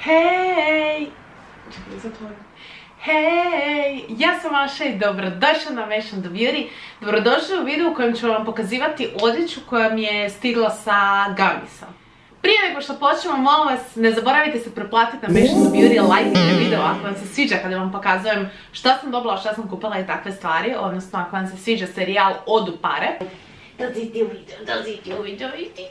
Hej! Čekaj, zatvorim. Hej! Ja sam Maša i dobrodošla na Fashion the Beauty. Dobrodošli u video u kojem ću vam pokazivati odjeću koja mi je stigla sa Gamisa. Prije nego što počnemo, molim vas, ne zaboravite se preplatiti na Fashion the Beauty, lajkajte video ako vam se sviđa kada vam pokazujem šta sam dobila, šta sam kupila i takve stvari. Odnosno, ako vam se sviđa serijal Odu pare. Dolazite u video,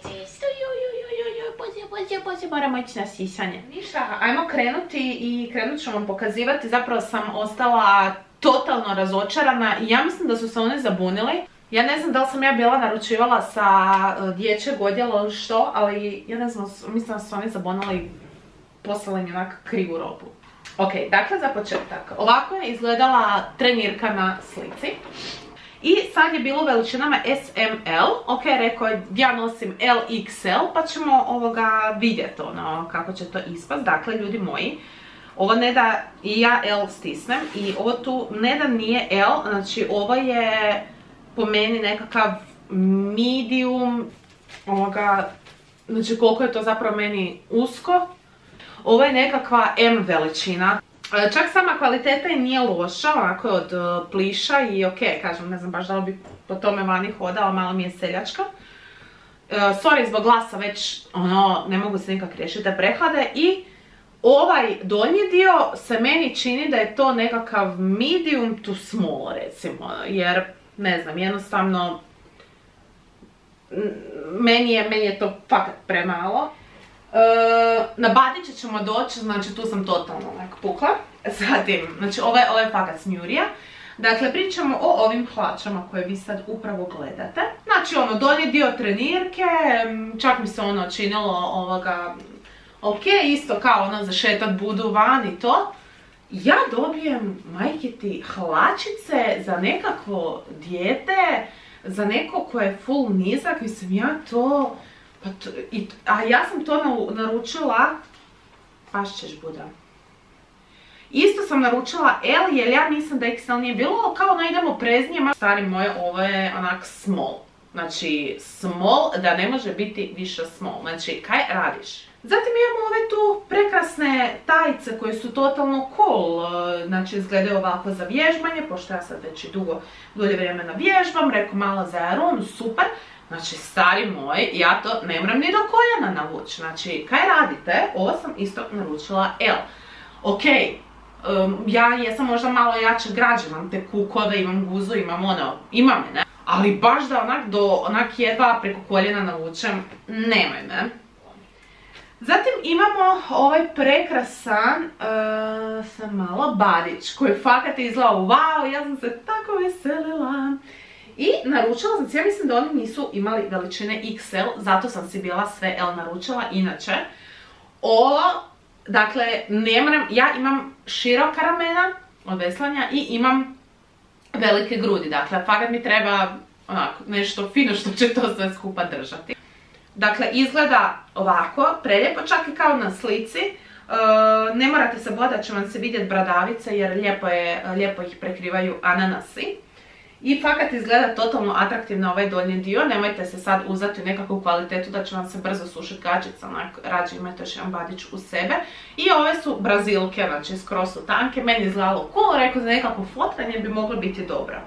poslije moramo ići na sisanje. Ništa, ajmo krenuti i krenut ću vam pokazivati. Zapravo sam ostala totalno razočarana i ja mislim da su se oni zabunili. Ja ne znam da li sam ja bila naručivala sa dječjeg odjela ili što, ali ja ne znam, mislim da su oni zabunili i poslali mi onak krivu robu. Ok, dakle za početak. Ovako je izgledala trenirka na slici. I sad je bilo u veličinama SML, ok, rekao je ja nosim LXL, pa ćemo vidjeti kako će to ispast. Dakle, ljudi moji, ovo ne da i ja L stisnem i ovo tu ne da nije L, znači ovo je po meni nekakav medium, znači koliko je to zapravo meni usko. Ovo je nekakva M veličina. Čak sama kvaliteta i nije loša, onako je od pliša i ok, kažem, ne znam baš da li bi po tome vani hodala, malo mi je seljačka. Sorry, zbog glasa već, ne mogu se nikak riješiti te prehlade. I ovaj donji dio se meni čini da je to nekakav medium to small, recimo, jer, ne znam, jednostavno, meni je to fakat premalo. Na badiće ćemo doći, znači tu sam totalno pukla. Zatim, znači ovo je fakat smjurija. Dakle, pričamo o ovim hlačama koje vi sad upravo gledate. Znači donji dio trenirke, čak mi se činilo ok, isto kao za šetat budu van i to. Ja dobijem, majke ti, hlačice za nekakvo dijete, za neko koje je full nizak, mislim ja to... A ja sam to naručila, pašćeš Buda. Isto sam naručila L jer ja mislim da XL nije bilo, kao idemo preznije. Stari moje, ovo je onak small. Znači small da ne može biti više small. Znači kaj radiš? Zatim imamo ove tu prekrasne tajice koje su totalno cool. Znači izgledaju ovako za vježbanje, pošto ja sad već i dulje vremena vježbam, rekao malo za aeronu, super. Znači, stari moj, ja to ne moram ni do koljena navući. Znači, kaj radite? Ovo sam isto naručila L. Ok, ja jesam možda malo jače građa, imam te kukove, imam guzu, imam me, ne? Ali baš da onak jedva preko koljena navučem, nemoj me. Zatim imamo ovaj prekrasan, sam malo badić, koji fakat izgleda wow, ja sam se tako veselila. I naručila sam, ja mislim da oni nisu imali veličine XL, zato sam si bila sve L naručila, inače. Ovo, dakle, ne moram, ja imam široka ramena od veslanja i imam velike grudi, dakle, fakat mi treba onako nešto fino što će to sve skupa držati. Dakle, izgleda ovako, prelijepo, čak i kao na slici. Ne morate se bojati da će vam se vidjeti bradavice jer lijepo ih prekrivaju ananasi. I fakat izgleda totalno atraktivno ovaj donji dio, nemojte se sad uzeti nekakvu kvalitetu da će vam se brzo sušiti gačica, rađe imajte još jedan badić u sebe. I ove su brazilke, znači skroz su tanke, meni izgledalo cool, rekao za nekakvo fotkanje bi moglo biti dobro.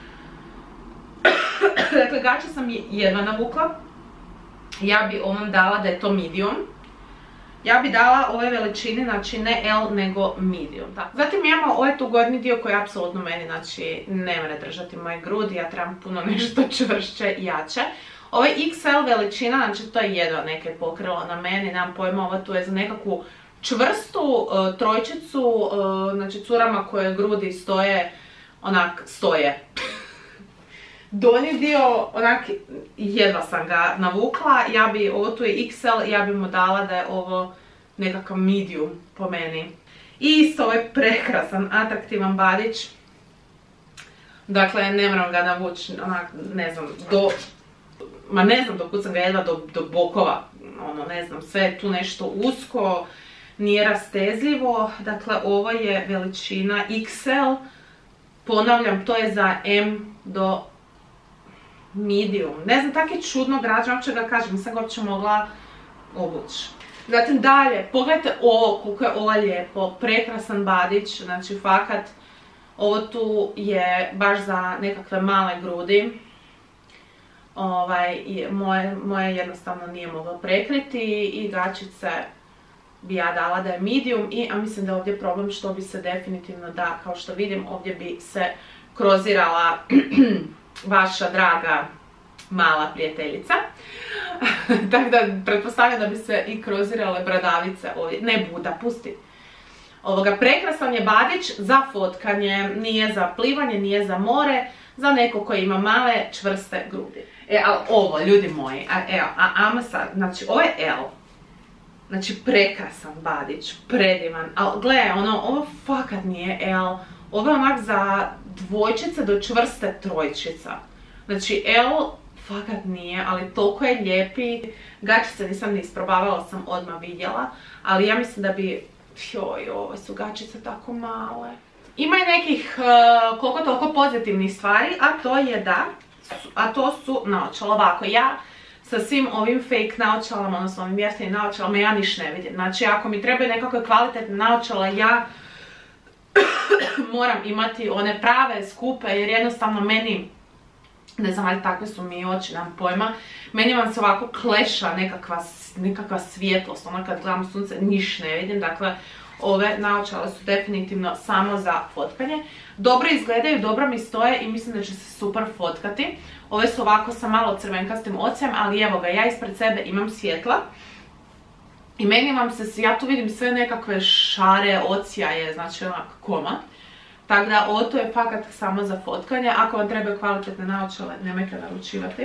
Dakle, gače sam jedva navukla, ja bi ovom dala da je to medium. Ja bi dala ove veličine, znači ne L nego medium. Zatim imamo ovaj tu gornji dio koji apsolutno meni, znači, ne mre držati moje grudi, ja trebam puno nešto čvršće i jače. Ovo je XL veličina, znači to je jedva nekaj pokrilo na meni, nemam pojma, ovo tu je za nekakvu čvrstu trojčicu, znači curama koje grudi stoje, onak stoje. Donji dio, onak, jedva sam ga navukla, ovo tu je XL, ja bi mu dala da je ovo nekakav medium po meni. I isto ovaj prekrasan, atraktivan badić. Dakle, ne moram ga navući, onak, ne znam, do kud sam ga jedva, do bokova. Ne znam, sve je tu nešto usko, nije rastezljivo. Dakle, ovo je veličina XL. Ponavljam, to je za M do medium. Ne znam, tako je čudno građa, uopće ga kažem, nisam ga uopće mogla obući. Zatim dalje, pogledajte ovo, koliko je ovo lijepo, prekrasan badić, znači fakat, ovo tu je baš za nekakve male grudi. Moje jednostavno nije moglo prekriti i gačice bi ja dala da je medium, a mislim da je ovdje problem što bi se definitivno da, kao što vidim, ovdje bi se krozirala vaša draga mala prijateljica. Tako da pretpostavljam da bi se i krozirale bradavice ovdje. Ne Buda, pusti. Prekrasan je badić za fotkanje, nije za plivanje, nije za more, za neko koji ima male, čvrste grudi. Ali ovo, ljudi moji, ajmo sad, znači ovo je L. Znači prekrasan badić, predivan, ali gledaj, ovo fakat nije L. Ovo je onak za dvojčice do čvrste trojčica. Znači L fakat nije, ali toliko je lijepi. Gačice nisam ni isprobavala, sam odmah vidjela, ali ja mislim da bi... Joj, ove su gačice tako male. Ima i nekih koliko toliko pozitivnih stvari, a to su naočala. Ovako, ja sa svim ovim fake naočalama, odnosno ovim jeftinim naočalama, ja niš ne vidim. Znači, ako mi trebaju nekakve kvalitetne naočala, ja moram imati one prave, skupe, jer jednostavno meni, ne znam, ali takve su mi oči, nemam pojma, meni vam se ovako kleša nekakva svjetlost, ono kad gledam sunce, niš ne vidim, dakle, ove naočale su definitivno samo za fotkanje. Dobro izgledaju, dobro mi stoje i mislim da će se super fotkati. Ove su ovako sa malo crvenkastim ocem, ali evo ga, ja ispred sebe imam svjetla. I meni vam se, ja tu vidim sve nekakve šare, ocijaje, znači onak komad. Tako da ovo to je fakat samo za fotkanje. Ako vam trebaju kvalitetne naočale, nemojte naručivati.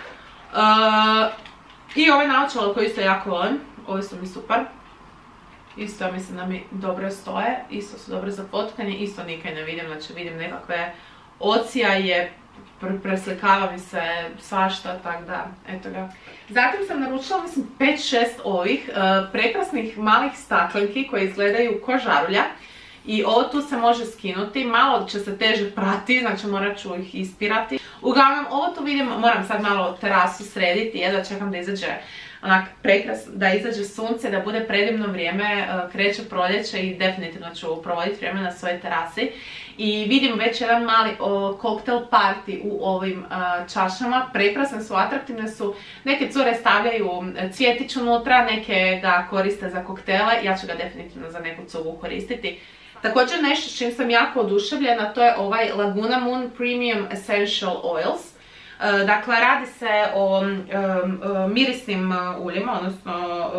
I ove naočale koje isto jako volim, ove su mi super. Isto ja mislim da mi dobro stoje, isto su dobre za fotkanje, isto nikaj ne vidim, znači vidim nekakve ocijaje, preslikava mi se svašta, tako da, eto ga. Zatim sam naručila, mislim, 5-6 ovih prekrasnih malih staklenki koje izgledaju ko žarulja. I ovo tu se može skinuti, malo će se teže prati, znači morat ću ih ispirati. Uglavnom, ovo tu vidim, moram sad malo terasu srediti, jedva čekam da izađe onak prekrasno, da izađe sunce, da bude predivno vrijeme, kreće proljeće i definitivno ću provoditi vrijeme na svojoj terasi. I vidim već jedan mali koktel party u ovim čašama, prekrasne su, atraktivne su. Neke cure stavljaju cvjetić unutra, neke ga koriste za koktele, ja ću ga definitivno za neku cugu koristiti. Također nešto s čim sam jako oduševljena, to je ovaj Laguna Moon Premium Essential Oils. Dakle, radi se o mirisnim uljima, odnosno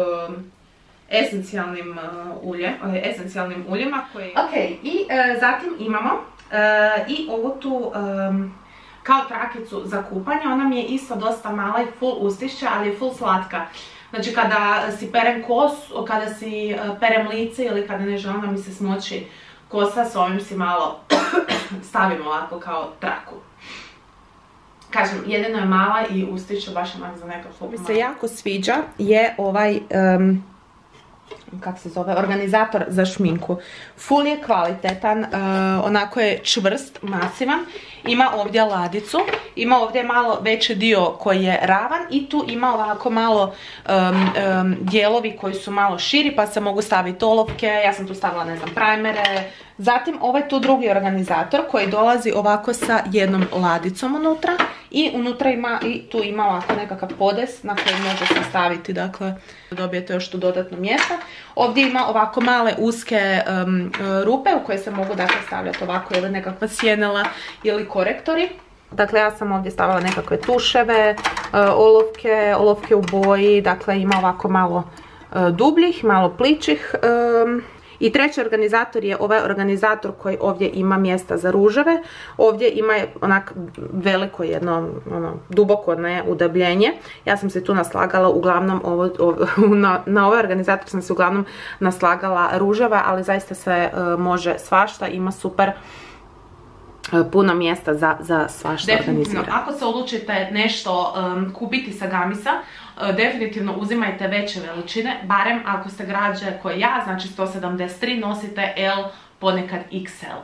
esencijalnim uljima. Ok, i zatim imamo i ovu tu kao trakicu za kupanje. Ona mi je isto dosta mala i full ustišća, ali je full slatka. Znači kada si perem kosu, kada si perem lice ili kada ne želim da mi se smoči kosa, s ovim si malo stavim ovako kao traku. Kažem, jedino je mala i ustiče baš onak za nekakvu. Mi se jako sviđa je ovaj, kako se zove, organizator za šminku. Full je kvalitetan, onako je čvrst, masivan. Ima ovdje ladicu, ima ovdje malo veći dio koji je ravan i tu ima ovako malo dijelovi koji su malo širi pa se mogu staviti olovke, ja sam tu stavila, ne znam, primere. Zatim ovaj tu drugi organizator koji dolazi ovako sa jednom ladicom unutra i unutra ima, i tu ima ovako nekakav podes na koji može se staviti, dakle dobijete još tu dodatno mjesta. Ovdje ima ovako male uske rupe u koje se mogu, dakle, stavljati ovako ili nekakva sjenela ili korektori. Dakle, ja sam ovdje stavila nekakve tuševe, olovke u boji, dakle ima ovako malo dubljih, malo pličih. I treći organizator je ovaj organizator koji ovdje ima mjesta za ruževe. Ovdje ima onak veliko jedno, duboko udabljenje. Ja sam se tu naslagala uglavnom, na ovaj organizator sam se uglavnom naslagala ruževa, ali zaista se može svašta, ima super puno mjesta za svašta organizirati. Ako se odlučite nešto kupiti sa Gamisa, definitivno uzimajte veće veličine, barem ako ste građe koje ja, znači 173, nosite L, ponekad XL.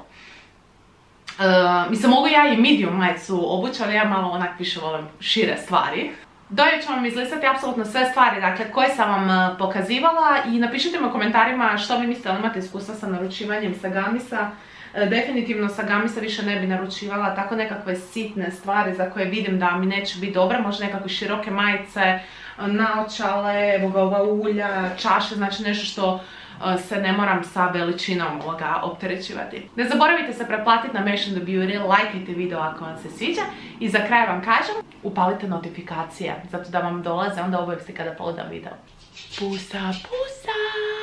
Mislim, mogu ja i medium majicu obući, ali ja malo onak više volim šire stvari. Dolje ću vam izlistati apsolutno sve stvari, dakle, koje sam vam pokazivala i napišite mi u komentarima što vi mislite, imate iskustva sa naručivanjem sa Gamisa. Definitivno sa Gamisa više ne bi naručivala tako nekakve sitne stvari za koje vidim da mi neće biti dobre, možda nekakve široke majice, naočale, evo ga ova ulja, čaše, znači nešto što se ne moram sa veličinom opterećivati. Ne zaboravite se pretplatiti na Meshing the Beauty, lajkajte video ako vam se sviđa i za kraj vam kažem, upalite notifikacije zato da vam dolaze onda obavijesti kada pogledam video. Pusa, pusa!